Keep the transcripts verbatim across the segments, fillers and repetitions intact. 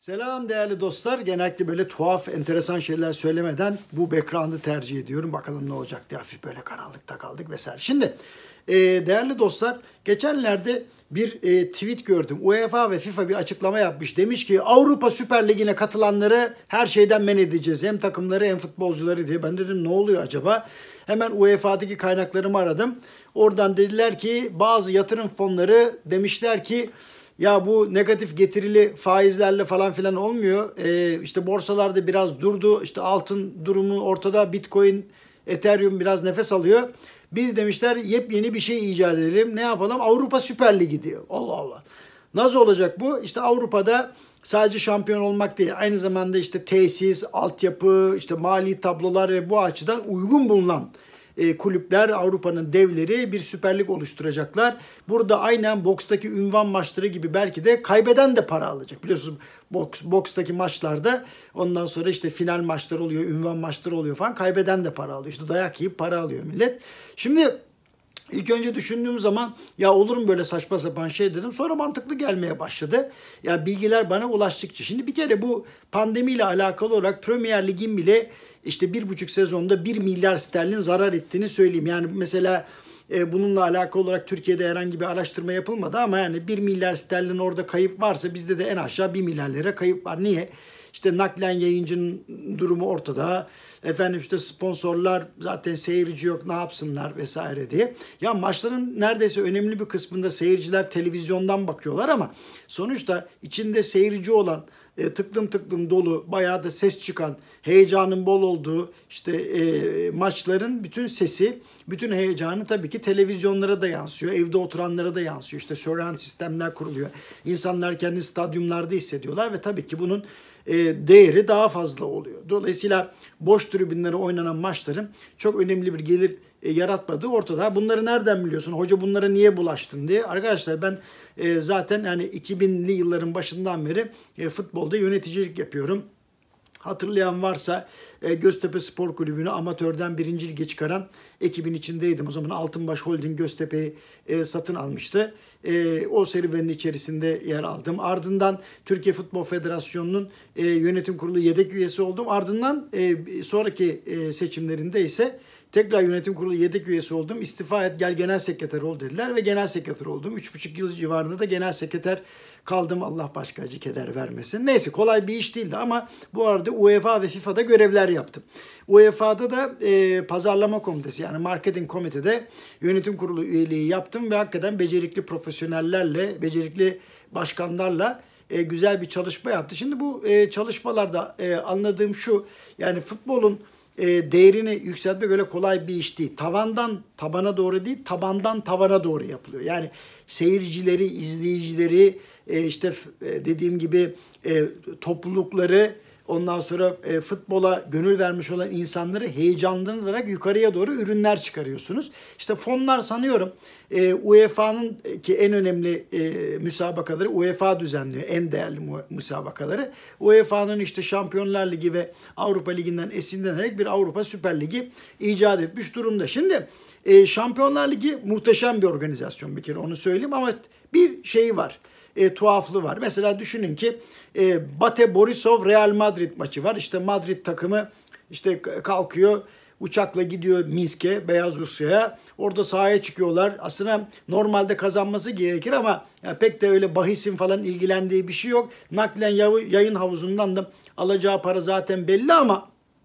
Selam değerli dostlar. Genellikle böyle tuhaf, enteresan şeyler söylemeden bu background'ı tercih ediyorum. Bakalım ne olacak diye hafif böyle karanlıkta kaldık vesaire. Şimdi e, değerli dostlar, geçenlerde bir e, tweet gördüm. UEFA ve FIFA bir açıklama yapmış. Demiş ki Avrupa Süper Ligi'ne katılanları her şeyden men edeceğiz. Hem takımları hem futbolcuları diye. Ben dedim ne oluyor acaba? Hemen U E F A'daki kaynaklarımı aradım. Oradan dediler ki bazı yatırım fonları demişler ki ya bu negatif getirili faizlerle falan filan olmuyor. Ee, işte borsalarda biraz durdu. İşte altın durumu ortada. Bitcoin, Ethereum biraz nefes alıyor. Biz demişler yepyeni bir şey icat edelim. Ne yapalım? Avrupa Süper Ligi diyor. Allah Allah. Nasıl olacak bu? İşte Avrupa'da sadece şampiyon olmak değil. Aynı zamanda işte tesis, altyapı, işte mali tablolar ve bu açıdan uygun bulunan E, kulüpler, Avrupa'nın devleri bir Süper Lig oluşturacaklar. Burada aynen bokstaki ünvan maçları gibi belki de kaybeden de para alacak. Biliyorsunuz boks, bokstaki maçlarda ondan sonra işte final maçları oluyor, ünvan maçları oluyor falan. Kaybeden de para alıyor. İşte dayak yiyip para alıyor millet. Şimdi İlk önce düşündüğüm zaman ya olur mu böyle saçma sapan şey dedim. Sonra mantıklı gelmeye başladı. Ya bilgiler bana ulaştıkça. Şimdi bir kere bu pandemiyle alakalı olarak Premier Lig'in bile işte bir buçuk sezonda bir milyar sterlin zarar ettiğini söyleyeyim. Yani mesela e, bununla alakalı olarak Türkiye'de herhangi bir araştırma yapılmadı ama yani bir milyar sterlin orada kayıp varsa bizde de en aşağı bir milyar lira kayıp var. Niye? İşte naklen yayıncının durumu ortada. Efendim işte sponsorlar zaten seyirci yok ne yapsınlar vesaire diye. Ya maçların neredeyse önemli bir kısmında seyirciler televizyondan bakıyorlar ama sonuçta içinde seyirci olan e, tıklım tıklım dolu bayağı da ses çıkan heyecanın bol olduğu işte e, maçların bütün sesi bütün heyecanı tabii ki televizyonlara da yansıyor. Evde oturanlara da yansıyor. İşte surround sistemler kuruluyor. İnsanlar kendini stadyumlarda hissediyorlar ve tabii ki bunun e, değeri daha fazla oluyor. Dolayısıyla boş tribünlere oynanan maçların çok önemli bir gelir e, yaratmadığı ortada. Bunları nereden biliyorsun? Hoca bunlara niye bulaştın diye. Arkadaşlar ben e, zaten yani iki binli yılların başından beri e, futbolda yöneticilik yapıyorum. Hatırlayan varsa e, Göztepe Spor Kulübü'nü amatörden birinci lige çıkaran ekibin içindeydim. O zaman Altınbaş Holding Göztepe'yi e, satın almıştı. E, o serüvenin içerisinde yer aldım. Ardından Türkiye Futbol Federasyonu'nun e, yönetim kurulu yedek üyesi oldum. Ardından e, sonraki e, seçimlerinde ise tekrar yönetim kurulu yedek üyesi oldum. İstifa et gel genel sekreter ol dediler ve genel sekreter oldum. Üç buçuk yıl civarında da genel sekreter kaldım. Allah başka acı keder vermesin. Neyse kolay bir iş değildi ama bu arada U E F A ve FIFA'da görevler yaptım. U E F A'da da e, pazarlama komitesi yani marketing komitede yönetim kurulu üyeliği yaptım ve hakikaten becerikli profesyonellerle, becerikli başkanlarla e, güzel bir çalışma yaptı. Şimdi bu e, çalışmalarda e, anladığım şu yani futbolun E, değerini yükseltmek öyle kolay bir iş değil. Tavandan tabana doğru değil, tabandan tavana doğru yapılıyor. Yani seyircileri, izleyicileri, e, işte e, dediğim gibi e, toplulukları, ondan sonra e, futbola gönül vermiş olan insanları heyecanlandırarak yukarıya doğru ürünler çıkarıyorsunuz. İşte fonlar sanıyorum e, U E F A'nın ki en önemli e, müsabakaları U E F A düzenliyor. En değerli müsabakaları. U E F A'nın işte Şampiyonlar Ligi ve Avrupa Ligi'nden esinlenerek bir Avrupa Süper Ligi icat etmiş durumda. Şimdi e, Şampiyonlar Ligi muhteşem bir organizasyon bir kere onu söyleyeyim ama bir şey var. E, tuhaflığı var. Mesela düşünün ki e, Bate Borisov Real Madrid maçı var. İşte Madrid takımı işte kalkıyor uçakla gidiyor Minsk'e, Beyaz Rusya'ya. Orada sahaya çıkıyorlar. Aslında normalde kazanması gerekir ama yani pek de öyle bahisin falan ilgilendiği bir şey yok. Naklen yayın havuzundan da alacağı para zaten belli ama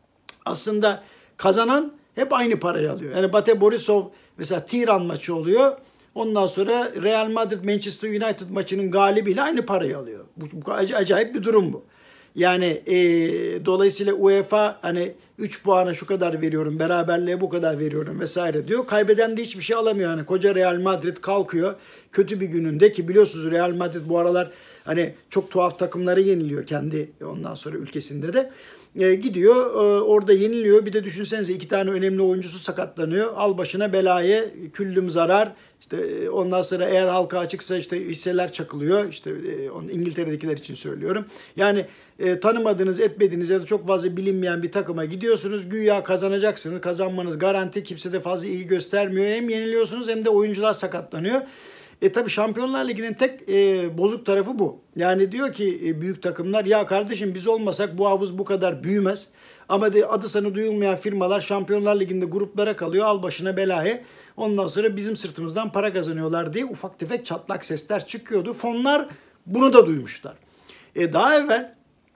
aslında kazanan hep aynı parayı alıyor. Yani Bate Borisov mesela Tiran maçı oluyor. Ondan sonra Real Madrid Manchester United maçının galibiyle aynı parayı alıyor. Bu, bu acayip bir durum bu. Yani e, dolayısıyla UEFA hani üç puana şu kadar veriyorum, beraberliğe bu kadar veriyorum vesaire diyor. Kaybeden de hiçbir şey alamıyor. Yani koca Real Madrid kalkıyor kötü bir gününde ki biliyorsunuz Real Madrid bu aralar hani çok tuhaf takımları yeniliyor kendi ondan sonra ülkesinde de. E, gidiyor e, orada yeniliyor. Bir de düşünsenize iki tane önemli oyuncusu sakatlanıyor. Al başına belayı, küllüm zarar. İşte e, ondan sonra eğer halka açıksa işte hisseler çakılıyor. İşte e, onu İngiltere'dekiler için söylüyorum. Yani e, tanımadığınız, etmediğiniz ya da çok fazla bilinmeyen bir takıma gidiyorsunuz. Güya kazanacaksınız. Kazanmanız garanti. Kimse de fazla ilgi göstermiyor. Hem yeniliyorsunuz hem de oyuncular sakatlanıyor. E tabii Şampiyonlar Ligi'nin tek e, bozuk tarafı bu. Yani diyor ki e, büyük takımlar, ya kardeşim biz olmasak bu havuz bu kadar büyümez. Ama de, adı sanı duyulmayan firmalar Şampiyonlar Ligi'nde gruplara kalıyor, al başına belayı. Ondan sonra bizim sırtımızdan para kazanıyorlar diye ufak tefek çatlak sesler çıkıyordu. Fonlar bunu da duymuşlar. E, daha evvel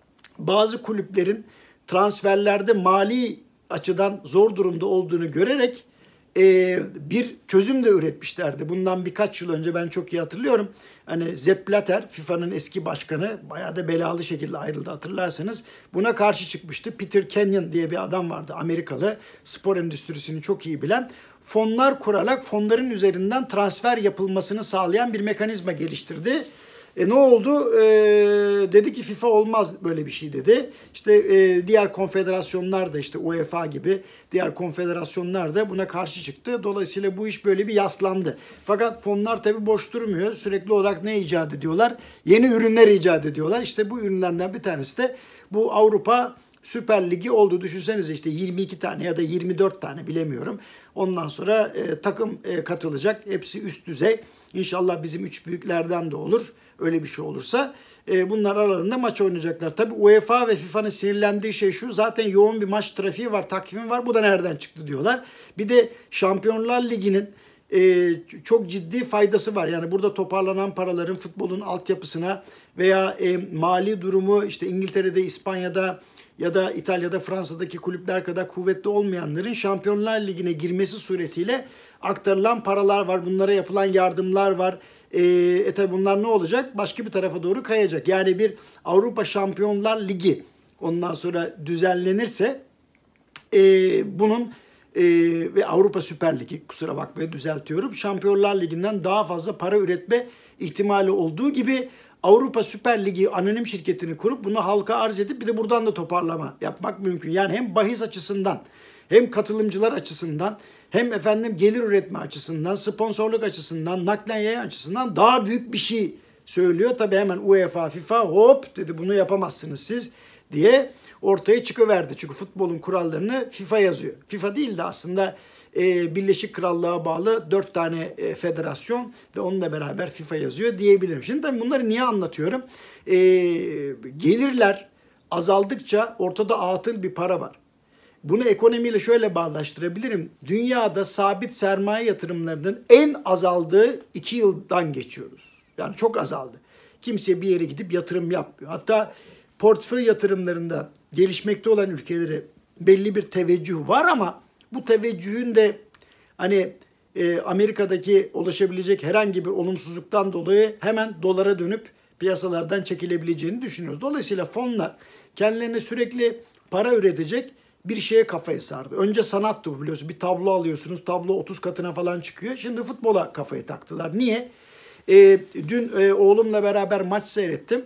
bazı kulüplerin transferlerde mali açıdan zor durumda olduğunu görerek e, bir çözüm de üretmişlerdi. Bundan birkaç yıl önce ben çok iyi hatırlıyorum. Hani Sepp Blatter, FIFA'nın eski başkanı, bayağı da belalı şekilde ayrıldı hatırlarsanız. Buna karşı çıkmıştı. Peter Kenyon diye bir adam vardı, Amerikalı, spor endüstrisini çok iyi bilen. Fonlar kurarak fonların üzerinden transfer yapılmasını sağlayan bir mekanizma geliştirdi. E ne oldu? E, dedi ki FIFA olmaz böyle bir şey dedi. İşte e, diğer konfederasyonlar da, işte UEFA gibi diğer konfederasyonlar da buna karşı çıktı. Dolayısıyla bu iş böyle bir yaslandı. Fakat fonlar tabii boş durmuyor. Sürekli olarak ne icat ediyorlar? Yeni ürünler icat ediyorlar. İşte bu ürünlerden bir tanesi de bu Avrupa Süper Ligi oldu. Düşünsenize, işte yirmi iki tane ya da yirmi dört tane bilemiyorum. Ondan sonra e, takım e, katılacak. Hepsi üst düzey. İnşallah bizim üç büyüklerden de olur. Öyle bir şey olursa e, bunlar aralarında maç oynayacaklar. Tabii UEFA ve FIFA'nın sinirlendiği şey şu: zaten yoğun bir maç trafiği var, takvimi var. Bu da nereden çıktı diyorlar. Bir de Şampiyonlar Ligi'nin e, çok ciddi faydası var. Yani burada toparlanan paraların futbolun altyapısına veya e, mali durumu işte İngiltere'de, İspanya'da ya da İtalya'da, Fransa'daki kulüpler kadar kuvvetli olmayanların Şampiyonlar Ligi'ne girmesi suretiyle aktarılan paralar var. Bunlara yapılan yardımlar var. E, e tabi bunlar ne olacak? Başka bir tarafa doğru kayacak. Yani bir Avrupa Şampiyonlar Ligi ondan sonra düzenlenirse e, bunun e, ve Avrupa Süper Ligi, kusura bakmayın düzeltiyorum, Şampiyonlar Ligi'nden daha fazla para üretme ihtimali olduğu gibi Avrupa Süper Ligi anonim şirketini kurup bunu halka arz edip bir de buradan da toparlama yapmak mümkün. Yani hem bahis açısından hem katılımcılar açısından hem efendim gelir üretme açısından, sponsorluk açısından, naklen yayın açısından daha büyük bir şey söylüyor. Tabii hemen UEFA, FIFA hop dedi, bunu yapamazsınız siz diye ortaya çıkıverdi. Çünkü futbolun kurallarını FIFA yazıyor. FIFA değil de aslında e, Birleşik Krallığa bağlı dört tane e, federasyon ve onunla beraber FIFA yazıyor diyebilirim. Şimdi tabii bunları niye anlatıyorum? E, gelirler azaldıkça ortada atıl bir para var. Bunu ekonomiyle şöyle bağdaştırabilirim. Dünyada sabit sermaye yatırımlarının en azaldığı iki yıldan geçiyoruz. Yani çok azaldı. Kimse bir yere gidip yatırım yapmıyor. Hatta portföy yatırımlarında gelişmekte olan ülkelere belli bir teveccüh var ama bu teveccühün de hani e, Amerika'daki ulaşabilecek herhangi bir olumsuzluktan dolayı hemen dolara dönüp piyasalardan çekilebileceğini düşünüyoruz. Dolayısıyla fonlar kendilerine sürekli para üretecek bir şeye kafayı sardı. Önce sanattı bu, biliyorsun. Bir tablo alıyorsunuz. Tablo otuz katına falan çıkıyor. Şimdi futbola kafayı taktılar. Niye? E, dün e, oğlumla beraber maç seyrettim.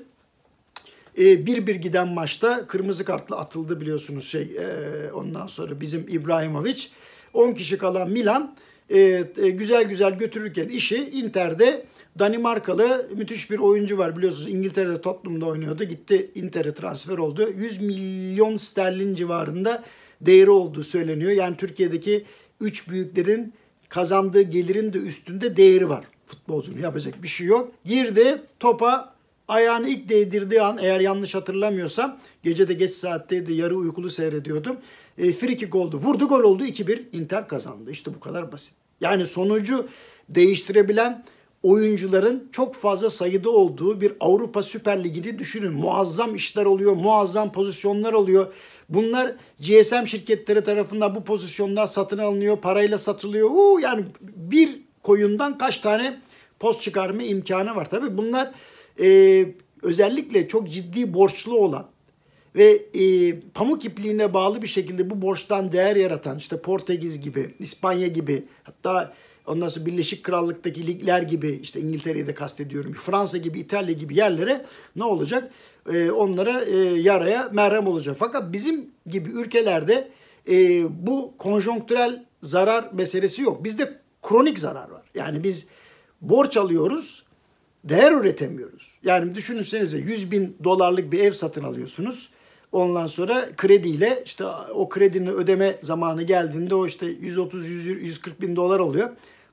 E, bir bir giden maçta kırmızı kartla atıldı biliyorsunuz şey. E, ondan sonra bizim İbrahimovic. on kişi kalan Milan e, e, güzel güzel götürürken işi Inter'de Danimarkalı müthiş bir oyuncu var biliyorsunuz. İngiltere'de Tottenham'da oynuyordu. Gitti Inter'e transfer oldu. yüz milyon sterlin civarında değeri olduğu söyleniyor. Yani Türkiye'deki üç büyüklerin kazandığı gelirin de üstünde değeri var. Futbolcunun yapacak bir şey yok. Girdi topa, ayağını ilk değdirdiği an, eğer yanlış hatırlamıyorsam, gece de geç saatteydi, yarı uykulu seyrediyordum. E, free kick oldu. Vurdu, gol oldu. iki bir Inter kazandı. İşte bu kadar basit. Yani sonucu değiştirebilen oyuncuların çok fazla sayıda olduğu bir Avrupa Süper Ligi'ni düşünün. Muazzam işler oluyor, muazzam pozisyonlar oluyor. Bunlar G S M şirketleri tarafından bu pozisyonlar satın alınıyor, parayla satılıyor. Uu, yani bir koyundan kaç tane poz çıkarma imkanı var. Tabii bunlar e, özellikle çok ciddi borçlu olan ve e, pamuk ipliğine bağlı bir şekilde bu borçtan değer yaratan, işte Portekiz gibi, İspanya gibi, hatta ondan sonra Birleşik Krallık'taki ligler gibi, işte İngiltere'yi de kastediyorum, Fransa gibi, İtalya gibi yerlere ne olacak? E, onlara e, yaraya merhem olacak. Fakat bizim gibi ülkelerde e, bu konjonktürel zarar meselesi yok. Bizde kronik zarar var. Yani biz borç alıyoruz, değer üretemiyoruz. Yani düşünsenize, yüz bin dolarlık bir ev satın alıyorsunuz. Ondan sonra krediyle, işte o kredinin ödeme zamanı geldiğinde o işte yüz otuz yüz kırk bin dolar oluyor.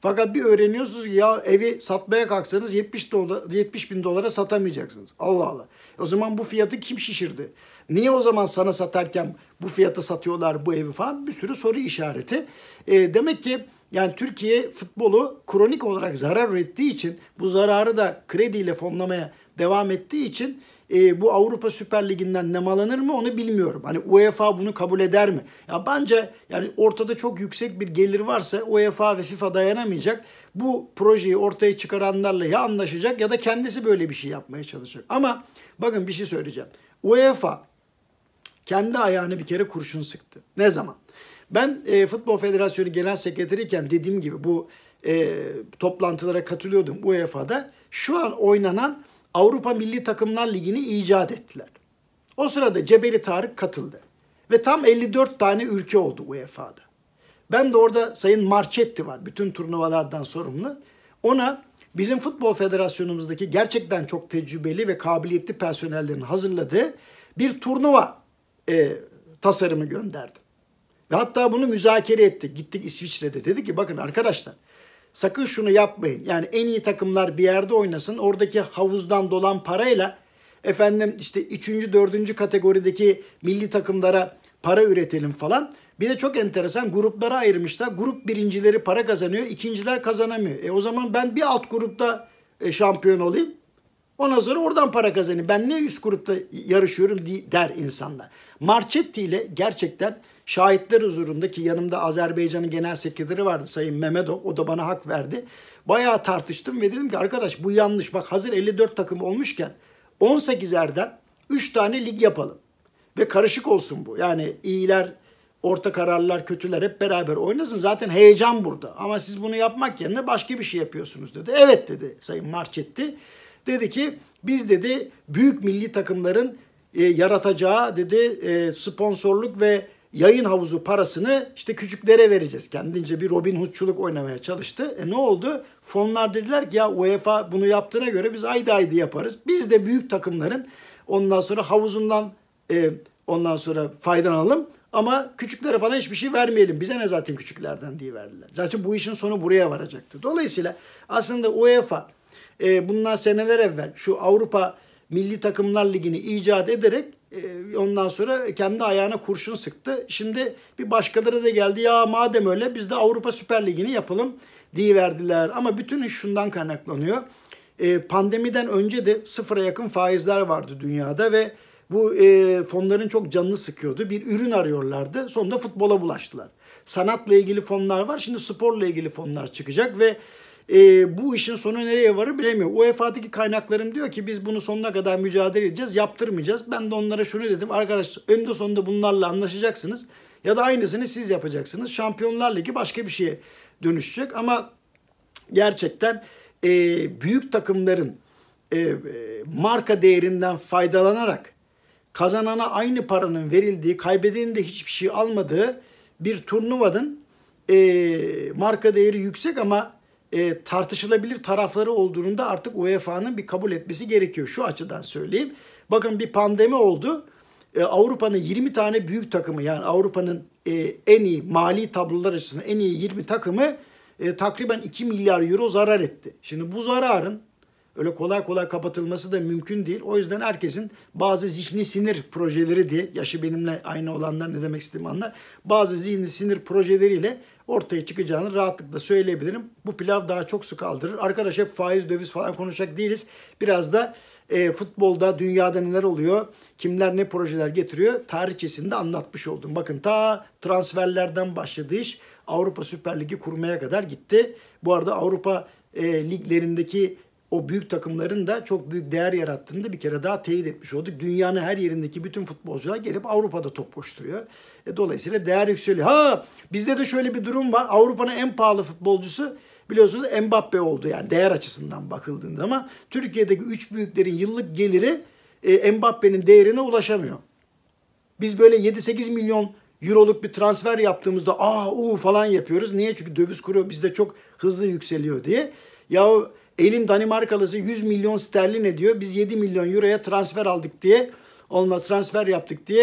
Fakat bir öğreniyorsunuz ki ya evi satmaya kalksanız yetmiş dolar, yetmiş bin dolara satamayacaksınız. Allah Allah. O zaman bu fiyatı kim şişirdi? Niye o zaman sana satarken bu fiyata satıyorlar bu evi falan? Bir sürü soru işareti. E, demek ki yani Türkiye futbolu kronik olarak zarar ürettiği için, bu zararı da krediyle fonlamaya devam ettiği için e, bu Avrupa Süper Ligi'nden nemalanır mı onu bilmiyorum. Hani UEFA bunu kabul eder mi? Ya bence yani ortada çok yüksek bir gelir varsa UEFA ve FIFA dayanamayacak. Bu projeyi ortaya çıkaranlarla ya anlaşacak ya da kendisi böyle bir şey yapmaya çalışacak. Ama bakın bir şey söyleyeceğim. UEFA kendi ayağını bir kere kurşun sıktı. Ne zaman? Ben e, Futbol Federasyonu Genel Sekreteriyken dediğim gibi bu e, toplantılara katılıyordum U E F A'da. Şu an oynanan Avrupa Milli Takımlar Ligi'ni icat ettiler. O sırada Cebeli Tarık katıldı. Ve tam elli dört tane ülke oldu U E F A'da. Ben de orada Sayın Marchetti var, bütün turnuvalardan sorumlu. Ona bizim Futbol Federasyonumuzdaki gerçekten çok tecrübeli ve kabiliyetli personellerin hazırladığı bir turnuva e, tasarımı gönderdim. Ve hatta bunu müzakere ettik. Gittik İsviçre'de. Dedi ki bakın arkadaşlar sakın şunu yapmayın. Yani en iyi takımlar bir yerde oynasın. Oradaki havuzdan dolan parayla efendim işte üçüncü, dördüncü kategorideki milli takımlara para üretelim falan. Bir de çok enteresan gruplara ayırmışlar. Grup birincileri para kazanıyor, ikinciler kazanamıyor. E o zaman ben bir alt grupta e, şampiyon olayım. Ondan sonra oradan para kazanayım. Ben niye üst grupta yarışıyorum der insanlar. Marchetti ile gerçekten şahitler huzurunda, ki yanımda Azerbaycan'ın genel sekreteri vardı Sayın Mehmetov. O da bana hak verdi. Bayağı tartıştım ve dedim ki arkadaş bu yanlış. Bak hazır elli dört takım olmuşken on sekizerden üç tane lig yapalım. Ve karışık olsun bu. Yani iyiler, orta kararlar, kötüler hep beraber oynasın. Zaten heyecan burada. Ama siz bunu yapmak yerine başka bir şey yapıyorsunuz dedi. Evet dedi Sayın Marchetti. Dedi ki biz dedi büyük milli takımların e, yaratacağı dedi e, sponsorluk ve yayın havuzu parasını işte küçüklere vereceğiz. Kendince bir Robin Hood'çuluk oynamaya çalıştı. E ne oldu? Fonlar dediler ki ya UEFA bunu yaptığına göre biz ayda ayda yaparız. Biz de büyük takımların ondan sonra havuzundan e, ondan sonra faydalanalım. Ama küçüklere falan hiçbir şey vermeyelim. Bize ne zaten küçüklerden diye verdiler. Zaten bu işin sonu buraya varacaktı. Dolayısıyla aslında UEFA e, bundan seneler evvel şu Avrupa Milli Takımlar Ligi'ni icat ederek e, ondan sonra kendi ayağına kurşun sıktı. Şimdi bir başkaları da geldi ya madem öyle biz de Avrupa Süper Ligi'ni yapalım diye verdiler. Ama bütün iş şundan kaynaklanıyor. E, pandemiden önce de sıfıra yakın faizler vardı dünyada ve bu e, fonların çok canını sıkıyordu. Bir ürün arıyorlardı. Sonunda futbola bulaştılar. Sanatla ilgili fonlar var. Şimdi sporla ilgili fonlar çıkacak ve e, bu işin sonu nereye varır bilemiyorum. U E F A'daki kaynaklarım diyor ki biz bunu sonuna kadar mücadele edeceğiz. Yaptırmayacağız. Ben de onlara şunu dedim. Arkadaşlar önünde sonunda bunlarla anlaşacaksınız. Ya da aynısını siz yapacaksınız. Şampiyonlar Ligi başka bir şeye dönüşecek. Ama gerçekten e, büyük takımların e, marka değerinden faydalanarak kazanana aynı paranın verildiği, kaybedenin de hiçbir şey almadığı bir turnuvanın e, marka değeri yüksek ama e, tartışılabilir tarafları olduğunu da artık U E F A'nın bir kabul etmesi gerekiyor. Şu açıdan söyleyeyim. Bakın bir pandemi oldu. E, Avrupa'nın yirmi tane büyük takımı yani Avrupa'nın e, en iyi mali tablolar açısından en iyi yirmi takımı e, takriben iki milyar euro zarar etti. Şimdi bu zararın öyle kolay kolay kapatılması da mümkün değil. O yüzden herkesin bazı zihni sinir projeleri diye, yaşı benimle aynı olanlar ne demek istediğimi anlar, bazı zihni sinir projeleriyle ortaya çıkacağını rahatlıkla söyleyebilirim. Bu pilav daha çok su kaldırır. Arkadaş hep faiz, döviz falan konuşacak değiliz. Biraz da e, futbolda, dünyada neler oluyor, kimler ne projeler getiriyor tarihçesinde anlatmış oldum. Bakın ta transferlerden başladığı iş Avrupa Süper Ligi kurmaya kadar gitti. Bu arada Avrupa e, liglerindeki o büyük takımların da çok büyük değer yarattığını da bir kere daha teyit etmiş olduk. Dünyanın her yerindeki bütün futbolcular gelip Avrupa'da top koşturuyor. E, dolayısıyla değer yükseliyor. Ha bizde de şöyle bir durum var. Avrupa'nın en pahalı futbolcusu biliyorsunuz Mbappe oldu yani değer açısından bakıldığında ama Türkiye'deki üç büyüklerin yıllık geliri e, Mbappe'nin değerine ulaşamıyor. Biz böyle yedi sekiz milyon euroluk bir transfer yaptığımızda aa u falan yapıyoruz. Niye? Çünkü döviz kuru bizde çok hızlı yükseliyor diye. Ya elin Danimarkalısı yüz milyon sterlin ediyor. Biz yedi milyon euroya transfer aldık diye, onunla transfer yaptık diye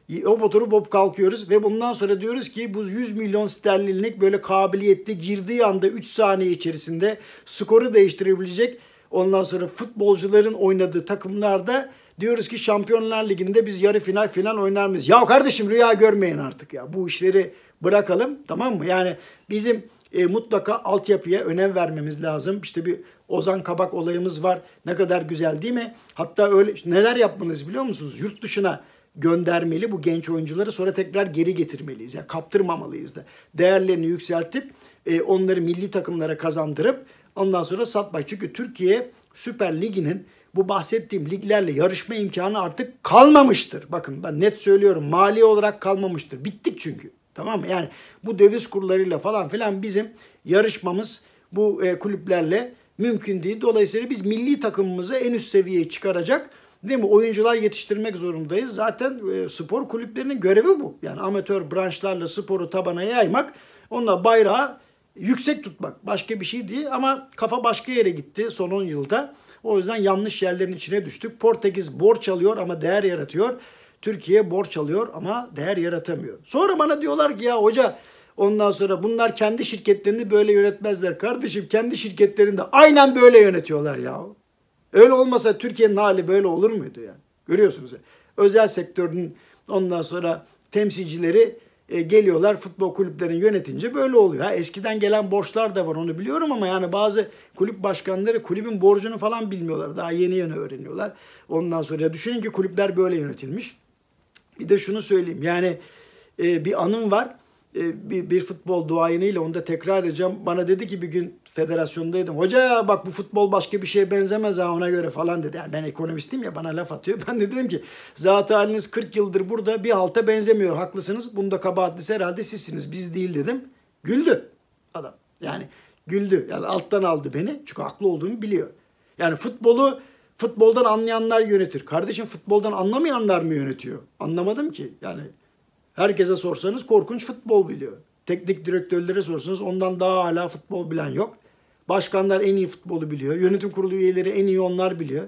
hop oturup hop kalkıyoruz ve bundan sonra diyoruz ki bu yüz milyon sterlinlik böyle kabiliyetli girdiği anda üç saniye içerisinde skoru değiştirebilecek, ondan sonra futbolcuların oynadığı takımlarda diyoruz ki Şampiyonlar Ligi'nde biz yarı final final oynar mıyız? Ya kardeşim rüya görmeyin artık ya. Bu işleri bırakalım, tamam mı? Yani bizim e, mutlaka altyapıya önem vermemiz lazım. İşte bir Ozan Kabak olayımız var. Ne kadar güzel değil mi? Hatta öyle neler yapmalıyız biliyor musunuz? Yurt dışına göndermeli bu genç oyuncuları, sonra tekrar geri getirmeliyiz. Yani kaptırmamalıyız da. Değerlerini yükseltip e, onları milli takımlara kazandırıp ondan sonra satmak. Çünkü Türkiye Süper Ligi'nin bu bahsettiğim liglerle yarışma imkanı artık kalmamıştır. Bakın ben net söylüyorum, mali olarak kalmamıştır. Bittik çünkü. Tamam mı? Yani bu döviz kurlarıyla falan filan bizim yarışmamız bu e, kulüplerle mümkün değil. Dolayısıyla biz milli takımımızı en üst seviyeye çıkaracak, değil mi, oyuncular yetiştirmek zorundayız. Zaten e, spor kulüplerinin görevi bu. Yani amatör branşlarla sporu tabana yaymak, onunla bayrağı yüksek tutmak. Başka bir şey değil ama kafa başka yere gitti son on yılda. O yüzden yanlış yerlerin içine düştük. Portekiz borç alıyor ama değer yaratıyor. Türkiye borç alıyor ama değer yaratamıyor. Sonra bana diyorlar ki ya hoca, ondan sonra bunlar kendi şirketlerini böyle yönetmezler. Kardeşim kendi şirketlerini de aynen böyle yönetiyorlar ya. Öyle olmasa Türkiye'nin hali böyle olur muydu yani? Görüyorsunuz ya. Özel sektörün ondan sonra temsilcileri e, geliyorlar futbol kulüplerini yönetince böyle oluyor. Ha, eskiden gelen borçlar da var, onu biliyorum ama yani bazı kulüp başkanları kulübün borcunu falan bilmiyorlar. Daha yeni yeni öğreniyorlar. Ondan sonra ya düşünün ki kulüpler böyle yönetilmiş. Bir de şunu söyleyeyim, yani e, bir anım var. E, bir, bir futbol duayeniyle, onu da tekrar edeceğim. Bana dedi ki bir gün federasyondaydım. Hoca bak bu futbol başka bir şeye benzemez ha, ona göre falan dedi. Yani ben ekonomistim ya, bana laf atıyor. Ben de dedim ki zat haliniz kırk yıldır burada bir halta benzemiyor. Haklısınız. Bunda kabahatlisi herhalde sizsiniz. Biz değil dedim. Güldü adam. Yani güldü. Yani alttan aldı beni. Çünkü haklı olduğumu biliyor. Yani futbolu futboldan anlayanlar yönetir. Kardeşim futboldan anlamayanlar mı yönetiyor? Anlamadım ki. Yani herkese sorsanız korkunç futbol biliyor. Teknik direktörlere sorsanız ondan daha hala futbol bilen yok. Başkanlar en iyi futbolu biliyor. Yönetim kurulu üyeleri en iyi onlar biliyor.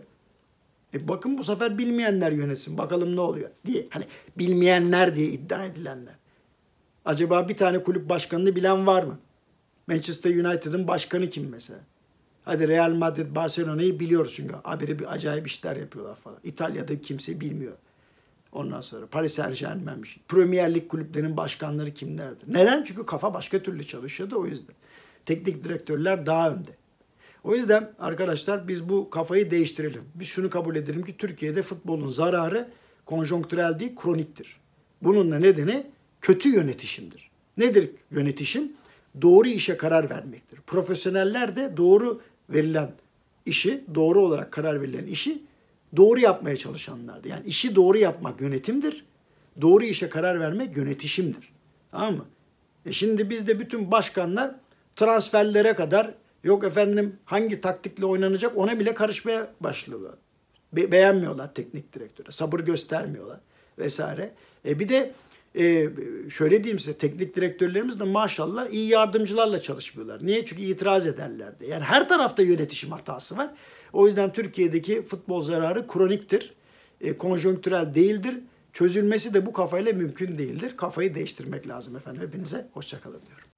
E bakın bu sefer bilmeyenler yönetsin. Bakalım ne oluyor diye. Hani bilmeyenler diye iddia edilenler. Acaba bir tane kulüp başkanını bilen var mı? Manchester United'ın başkanı kim mesela? Hadi Real Madrid, Barcelona'yı biliyoruz çünkü haberi bir acayip işler yapıyorlar falan. İtalya'da kimse bilmiyor. Ondan sonra Paris Saint-Germain'miş. Premier Lig kulüplerinin başkanları kimlerdir? Neden? Çünkü kafa başka türlü çalışıyordu, o yüzden. Teknik direktörler daha önde. O yüzden arkadaşlar biz bu kafayı değiştirelim. Biz şunu kabul edelim ki Türkiye'de futbolun zararı konjonktürel değil, kroniktir. Bunun da nedeni kötü yönetişimdir. Nedir yönetişim? Doğru işe karar vermektir. Profesyoneller de doğru verilen işi, doğru olarak karar verilen işi doğru yapmaya çalışanlardı. Yani işi doğru yapmak yönetimdir. Doğru işe karar vermek yönetişimdir. Tamam mı? E şimdi bizde bütün başkanlar transferlere kadar, yok efendim hangi taktikle oynanacak ona bile karışmaya başlıyorlar. Be- beğenmiyorlar teknik direktöre. Sabır göstermiyorlar vesaire. E bir de e, şöyle diyeyim size, teknik direktörlerimiz de maşallah iyi yardımcılarla çalışmıyorlar. Niye? Çünkü itiraz ederlerdi. Yani her tarafta yönetişim hatası var. O yüzden Türkiye'deki futbol zararı kroniktir. E, konjonktürel değildir. Çözülmesi de bu kafayla mümkün değildir. Kafayı değiştirmek lazım efendim. Hepinize hoşça kalın diyorum.